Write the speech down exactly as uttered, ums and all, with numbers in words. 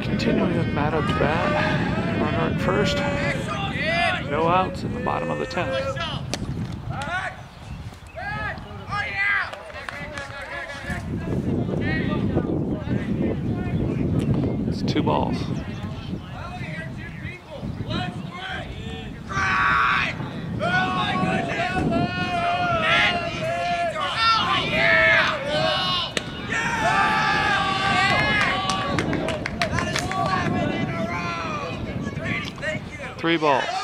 Continuing with Matt at the bat. Runner at first. No outs in the bottom of the tenth. It's two balls. Three balls.